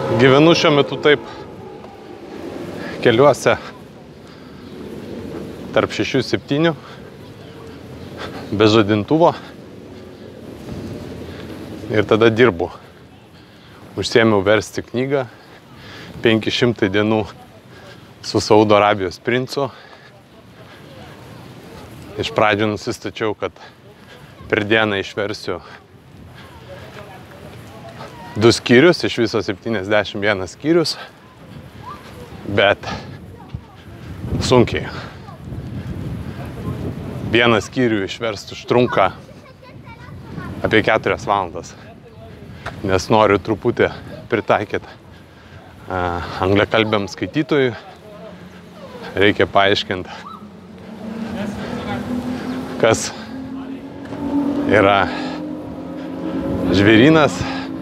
Gyvenu šiuo metu taip keliuose tarp 6-7, be žadintuvo ir tada dirbu. Užsiėmiau versti knygą 500 dienų su Saudo Arabijos princu. Iš pradžių nusistačiau, kad per dieną išversiu 2 skyrius, iš viso 71 skyrius, bet sunkiai. Vieną skyrių išversti užtrunka apie 4 valandas, nes noriu truputį pritaikyti angliakalbiam skaitytojui. Reikia paaiškinti, kas yra žvėrynas,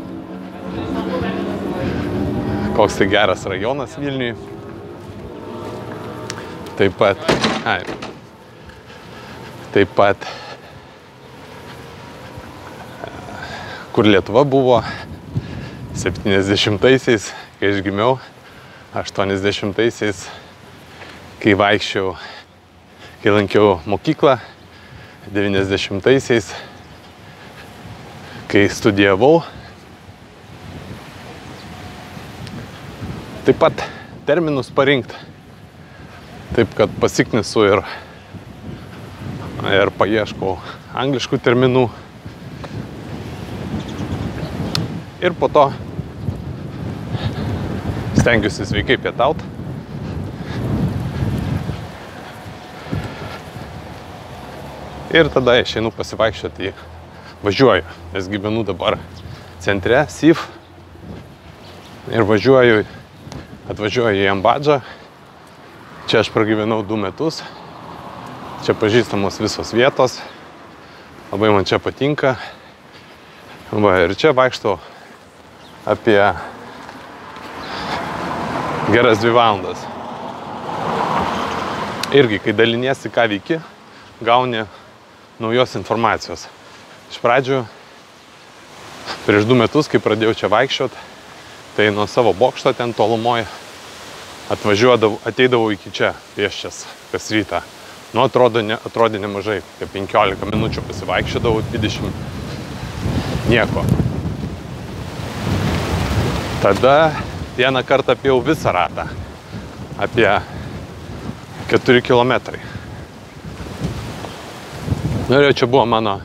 koks tai geras rajonas Vilniui. Taip pat kur Lietuva buvo 70-aisiais, kai aš gimiau, 80-aisiais, kai vaikščiau, kai lankiau mokyklą, 90-aisiais, kai studijavau. Taip pat terminus parinkti, taip kad pasiknisu ir paieškau angliškų terminų. Ir po to stengiuosi sveikai pietaut. Ir tada išeinu pasivaikščioti, važiuoju, nes gyvenu dabar centre, SIF. Ir atvažiuoju į Ambadžą. Čia aš pragyvenau 2 metus. Čia pažįstamos visos vietos. Labai man čia patinka. Ir čia vaikštau apie geras 2 valandas. Irgi, kai daliniesi, ką veiki, gauni naujos informacijos. Iš pradžių, prieš 2 metus, kai pradėjau čia vaikščiot, tai nuo savo bokšto ten tolumoje ateidavau iki čia pėsčias kas rytą. Nu, atrodė nemažai, apie 15 minučių pasivaikščiodavau, 20 nieko. Tada vieną kartą apėjau visą ratą, apie 4 kilometrai. Nu, ir čia buvo mano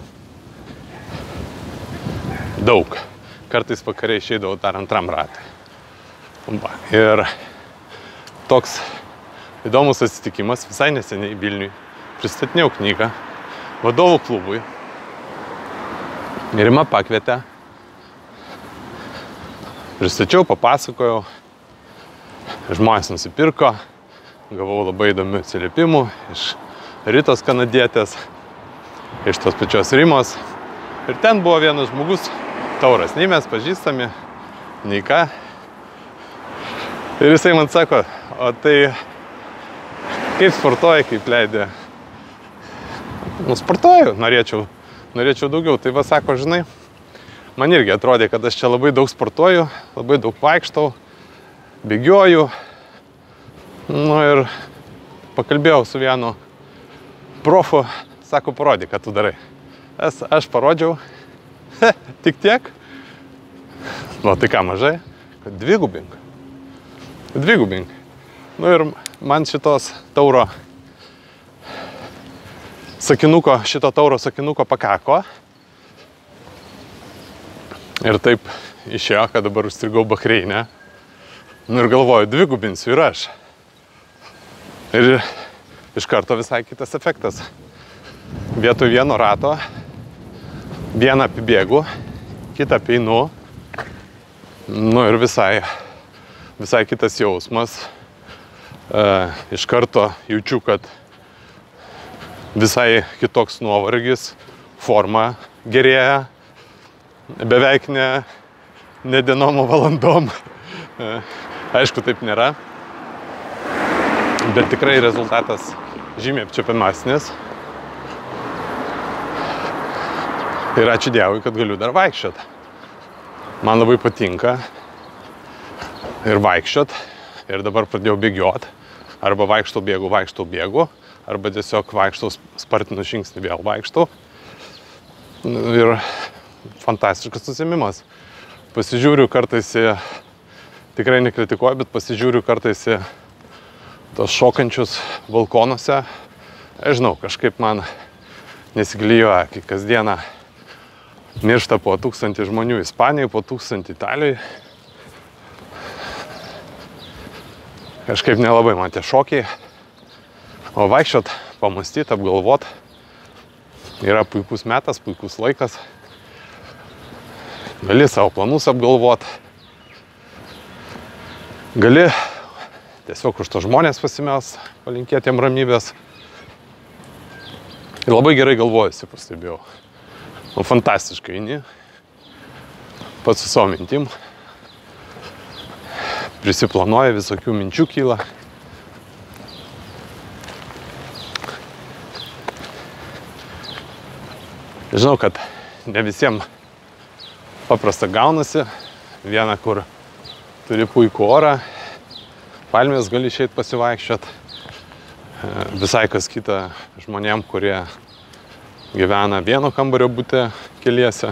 daug. Kartais vakare išeidavau dar 2 ratai. Ir toks įdomus atsitikimas, visai neseniai Vilniui pristatinėjau knygą vadovų klubui. Ir Rima pakvietė. Pristačiau, papasakojau. Žmonės nusipirko. Gavau labai įdomių atsiliepimų iš Ritos kanadietės, iš tos pačios Rimos. Ir ten buvo vienas žmogus, Tauras. Nei mes pažįstami, nei ką. Ir jisai man sako, o tai kaip sportuoji, kaip leidė? Nu, sportuoju, norėčiau daugiau. Tai va, sako, žinai, man irgi atrodė, kad aš čia labai daug sportuoju, labai daug vaikštau, bėgioju. Nu ir pakalbėjau su vienu profu, sako, parodyk, ką tu darai. Aš parodžiau, tik tiek. Nu, tai ką, mažai? Dvigubink. Nu ir man šito tauro sakinuko pakako. Ir taip išėjo, kad dabar užstrigau Bahreine. Nu ir galvoju, dvigubinsiu ir aš. Ir iš karto visai kitas efektas. Vietoj vieno rato, vieną apibėgu, kitą apeinu. Nu ir visai kitas jausmas. Iš karto jaučiu, kad visai kitoks nuovargis, forma gerėja, beveik ne dienom, o valandom. Aišku, taip nėra, bet tikrai rezultatas žymiai apčiuopiamasnis. Ir ačiū Dievui, kad galiu dar vaikščioti. Man labai patinka. ir vaikščiot. Ir dabar pradėjau bėgiot. Arba vaikštau, bėgu. Arba tiesiog vaikštau, spartinu žingsnį, vėl vaikštau. Ir fantastiškas užsiėmimas. Pasižiūriu kartais į, tikrai nekritikuoju, bet pasižiūriu kartais į tos šokančius balkonuose. Aš žinau, kažkaip man nesigilijuoja, kai kasdieną miršta po 1000 žmonių Ispanijoje, po 1000 Italijoje. Kažkaip nelabai man tie šokiai. O vaikščiot, pamąstyt, apgalvot yra puikus metas, puikus laikas. Gali savo planus apgalvot. Gali tiesiog už to žmonės pasimels, palinkėti jam ramybės. Ir labai gerai galvojusi, pastebėjau. Fantastiškai eini. Pats su savo mintim. Prisiplanuoja, visokių minčių kyla. Žinau, kad ne visiems paprasta gaunasi. Viena, kur turi puikų orą, palmės gali išeit pasivaikščiot. Visai kas kita žmonėm, kurie gyvena vieno kambario bute keliese.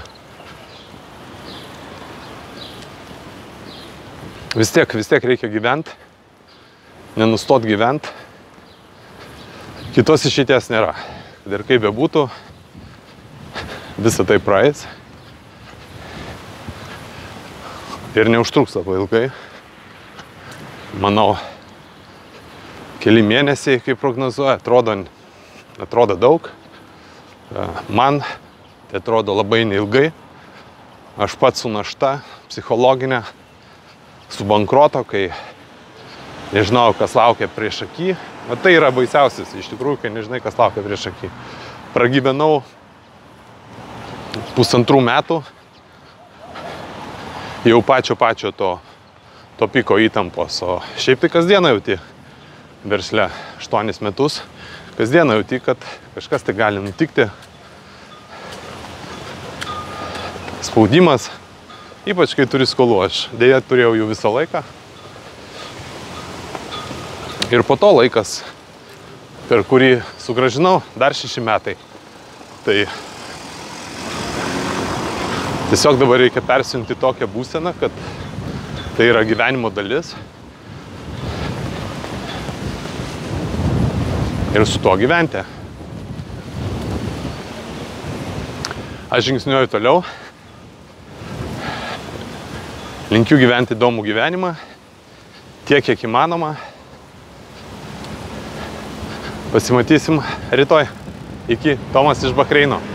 Vis tiek reikia gyventi, nenustot gyventi. Kitos išeities nėra. Kad ir kaip bebūtų, visą tai praeis. Ir neužtruks labai ilgai. Manau, keli mėnesiai, kaip prognozuoja, atrodo daug. Man tai atrodo labai neilgai. Aš pats su našta psichologinė, su bankroto, kai nežinau, kas laukia prieš akį. O tai yra baisiausias, iš tikrųjų, kai nežinai, kas laukia prieš akį. Pragyvenau 1,5 metų. Jau pačio to piko įtampos, o šiaip tai kasdieną jauti versle 8 metus, kasdieną jauti, kad kažkas tai gali nutikti. Spaudimas, ypač kai turi skolų, aš dėja turėjau jų visą laiką. Ir po to laikas, per kurį sugrąžinau, dar 6 metai. Tai tiesiog dabar reikia persijungti tokią būseną, kad tai yra gyvenimo dalis. Ir su tuo gyventi. Aš žingsniuoju toliau. Linkiu gyventi įdomų gyvenimą, tiek, kiek įmanoma. Pasimatysim rytoj. Iki. Tomas iš Bahreino.